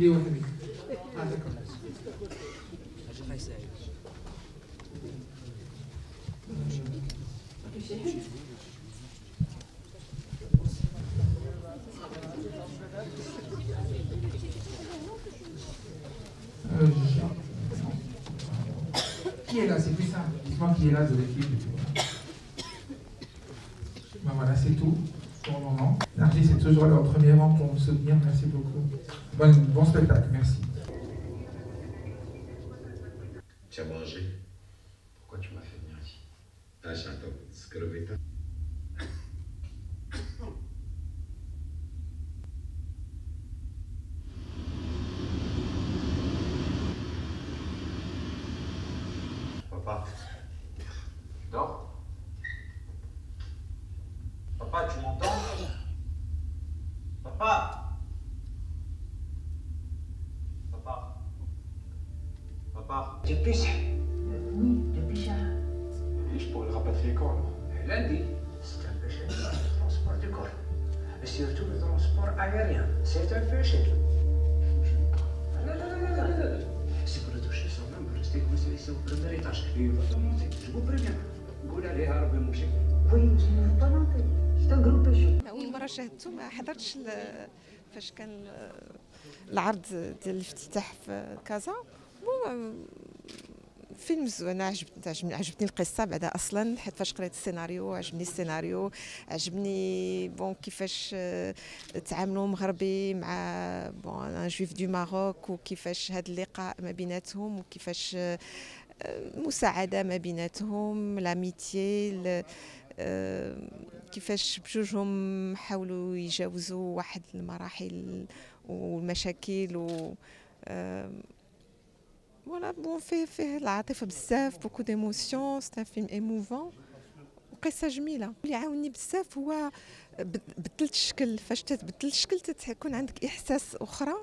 Il est wahhabi. Ah d'accord. Qui est là? C'est plus simple. Dites-moi qui est là de l'équipe. Ben voilà, c'est tout pour le moment. Nargis est toujours là au premier rang pour me soutenir. Merci beaucoup. Bon spectacle, merci. Tu as mangé? Pourquoi tu m'as fait venir ici? Ah, j'attends. Skrovita. Papa. Tu dors? Papa, tu m'entends? Papa. Papa. Papa. Dépêche. Oui, dépêche. Je pourrais le rapatrier quand? Lundi, c'est un péché le transport du corps. Et surtout le transport aérien. C'est un péché. Non. Si vous le touchez son nom, vous restez coincé ici au premier étage. Et il va pas monter, je vous préviens. قول عليها ربي مشي. Oui, je ne veux pas monter. C'est un gros péché. أول مرة شاهدته ما حضرتش فاش كان العرض ديال الافتتاح في كازا. فيلم زوين، عجبتني القصه بعدا اصلا، حيت فاش قريت السيناريو عجبني السيناريو، عجبني كيفاش تعاملوا مغربي مع ان جويف دو ماروك، وكيفاش هذا اللقاء ما بيناتهم، وكيفاش مساعده ما بيناتهم، لاميتيي، كيفاش بجوجهم حاولوا يجاوزوا واحد المراحل والمشاكل و فوالا. بون فيه العاطفه بزاف، بوكو ديموسيون، سي ان فيلم ايموفون وقصه جميله. اللي عاوني بزاف هو بدلت الشكل، فاش تتبدل الشكل تكون عندك احساس اخرى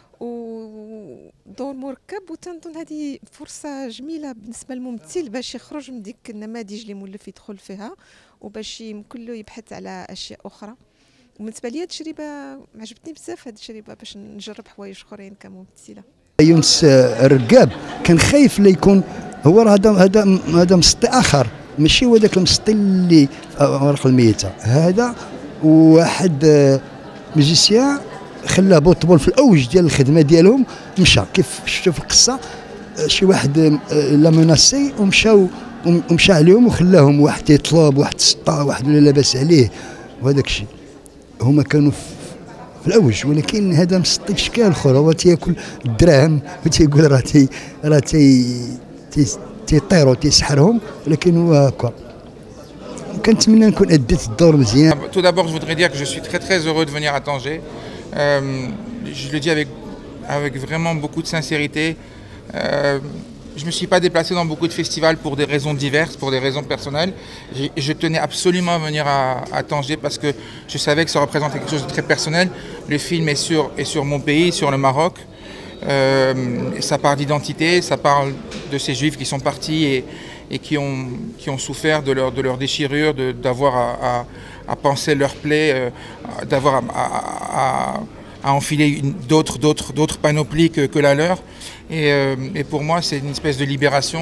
ودور مركب، وتنظن هذه فرصه جميله بالنسبه للممثل باش يخرج من ديك النماذج اللي مولف يدخل فيها، وباش يمكن له يبحث على اشياء اخرى. وبالنسبه لي التجربه عجبتني بزاف، هذه التجربه باش نجرب حوايج اخرين كممثله. يونس الرقاب كان خايف لا يكون هو هذا مسطي اخر، ماشي هو ذاك المسطي اللي ورق الميته، هذا واحد ميوزيسيان خلاه بوطبول في الاوج ديال الخدمه ديالهم، مشى كيف شفتوا في القصه شي واحد لا مناسي ومشى عليهم وخلاهم، واحد يطلب، واحد سطا، واحد لا لاباس عليه، وهذاك الشيء هما كانوا في الاوج. ولكن هذا مسطي في اشكال اخرى، هو تياكل الدراهم وتيقول راه تيطيروا تيسحرهم، ولكن هو هكا. كنتمنى نكون اديت الدور مزيان. Tout d'abord, je voudrais dire que je suis très heureux de venir à Tanger. Je le dis avec vraiment beaucoup de sincérité. Je ne me suis pas déplacé dans beaucoup de festivals pour des raisons diverses, pour des raisons personnelles. Je tenais absolument à venir à Tanger parce que je savais que ça représentait quelque chose de très personnel. Le film est sur mon pays, sur le Maroc. Ça parle d'identité, ça parle de ces juifs qui sont partis et qui ont souffert de leur déchirure, d'avoir à panser leurs plaies, d'avoir à enfiler d'autres panoplies que la leur. Et pour moi, c'est une espèce de libération,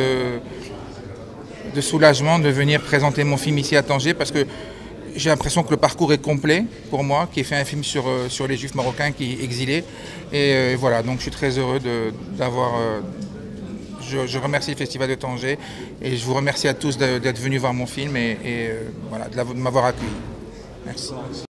de soulagement de venir présenter mon film ici à Tanger, parce que j'ai l'impression que le parcours est complet pour moi, qui ai fait un film sur les juifs marocains qui exilés. Et voilà, donc je suis très heureux d'avoir... Je remercie le Festival de Tanger et je vous remercie à tous d'être venus voir mon film et voilà, de m'avoir accueilli. Merci.